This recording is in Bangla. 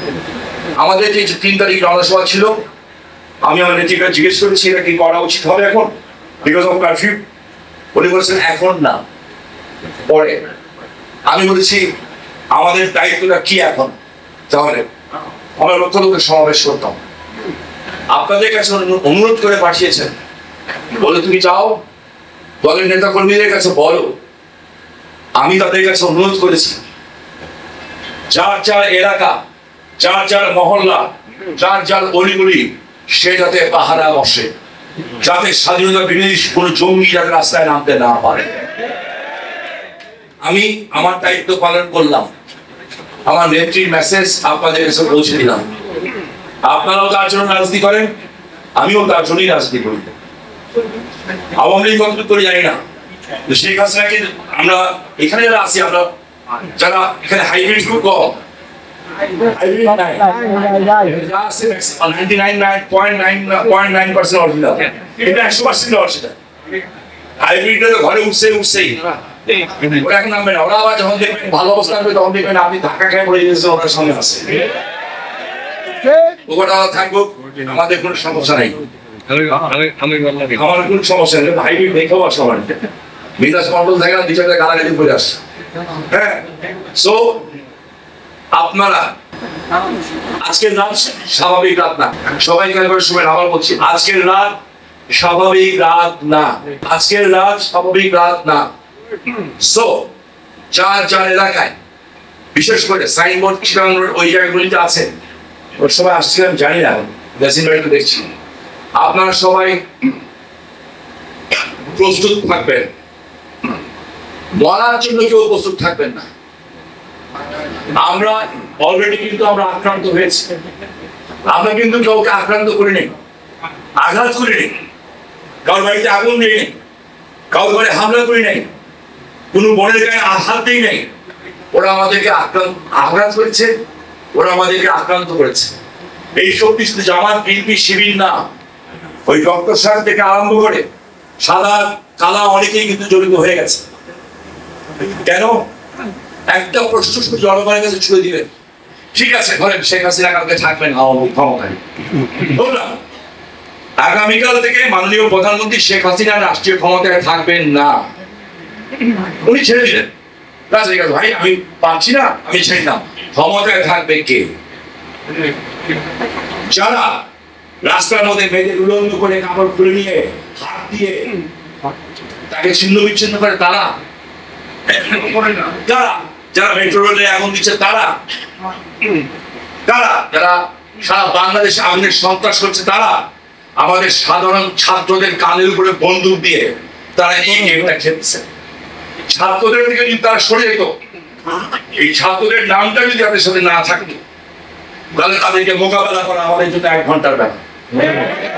আমাদের যে 3 তারিখ জনসভা ছিল, আমি আমার নেত্রীকে জিজ্ঞেস করেছি এটা কি করা উচিত হবে এখন বিকজ অফ কারফিউ। উনি বলেছেন এখন না, পরে। আমি বলেছি আমাদের দায়িত্বটা কি এখন? তাহলে আমরা লক্ষ লক্ষ সমাবেশ করতাম, আপনাদের কাছে অনুরোধ করে পাঠিয়েছেন, বলে তুমি যাও দলের নেতা কর্মীদের কাছে বলো। আমি তাদের কাছে অনুরোধ করেছি যার যার এলাকা, যার যার মহল্লা, যার যার অলিগলি সে যাতে পাহারা বসে, যাতে স্বাধীনতা বিরোধী কোনো জঙ্গি যাতে রাস্তায় নামতে না পারে। আমি আমার দায়িত্ব পালন করলাম, আমার নেত্রীর মেসেজ আপনাদের কাছে পৌঁছে দিলাম। আপনারাও তার জন্য রাজনীতি করেন, আমিও তার জন্যই রাজনীতি করি। আওয়ামী লীগ কত করে জানি না, শেখ হাসিনাকে আমরা এখানে যারা আছি, আমরা যারা এখানে হাইব্রিড খুব কম, ঘরে উঠছেই ওরা এখন নামবে না। ওরা আবার যখন দেখবেন ভালো অবস্থা হবে তখন দেখবেন আপনি ধাক্কা খেয়ে পড়ে গেছে, ওনার সামনে আছে। ওটা থাকবো, আমাদের কোনো সমস্যা নেই, আমার কোনো সমস্যা নেই। হাইব্রিড দেখেও আসো আমার বিকাশ মন্ডল থেকে না 2-4টা গালাগালি করে আসছে। হ্যাঁ, সো আপনারা আজকের রাত স্বাভাবিক রাত না, সবাইকে একবার শুনবেন, আবার বলছি আজকের রাত স্বাভাবিক রাত না, আজকের রাত স্বাভাবিক রাত না। সো যার যার এলাকায়, বিশেষ করে সাইনবোর্ড ওই জায়গাগুলিতে আছে, ওর সবাই আসছিলাম জানি না, দেখছি আপনারা সবাই প্রস্তুত থাকবেন, মরার জন্য কেউ প্রস্তুত থাকবেন না। আমরা অলরেডি কিন্তু আমরা আক্রান্ত হয়েছি, আমরা কিন্তু কাউকে আক্রান্ত করি নেই, আঘাত করি নেই, কারোর বাড়িতে আগুন দিই নেই, কারোর বাড়ি হামলা করি নাই, কোনো বনের গায়ে আঘাত দিই নেই। ওরা আমাদেরকে আঘাত করেছে, ওরা আমাদেরকে আক্রান্ত করেছে। এই শক্তি শুধু জামাত, বিএনপি, শিবির না, ওই ডক্টর সাহেব থেকে আরম্ভ করে সাদা কালা অনেকেই কিন্তু জড়িত হয়ে গেছে। কেন? একটা প্রশ্ন শুধু জনগণের কাছে ছুড়ে দিবেন, ঠিক আছে ধরেন শেখ হাসিনা কালকে থাকবেন ক্ষমতায়, আগামীকাল থেকে মাননীয় প্রধানমন্ত্রী শেখ হাসিনা রাষ্ট্রীয় ক্ষমতায় থাকবেন না, উনি ছেড়ে দিলেন, ভাই আমি পারছি না, আমি ছেড়ে না, ক্ষমতায় থাকবে কে? যারা রাস্তার মধ্যে মেয়েদের উলঙ্গ করে কাপড় খুলে নিয়ে হাত দিয়ে তাকে ছিন্ন বিচ্ছিন্ন করে, তারা যারা মেট্রো রেলে আগুন দিচ্ছে, তারা যারা সারা বাংলাদেশে আগুনের সন্ত্রাস করছে, তারা আমাদের সাধারণ ছাত্রদের কানের উপরে বন্দুক দিয়ে তারা এই গেমটা খেলছে। ছাত্রদের থেকে যদি তারা সরে যেত, এই ছাত্রদের নামটা যদি আমাদের সাথে না থাকতো, তাহলে তাদেরকে মোকাবেলা করা আমাদের জন্য 1 ঘন্টার ব্যাপার।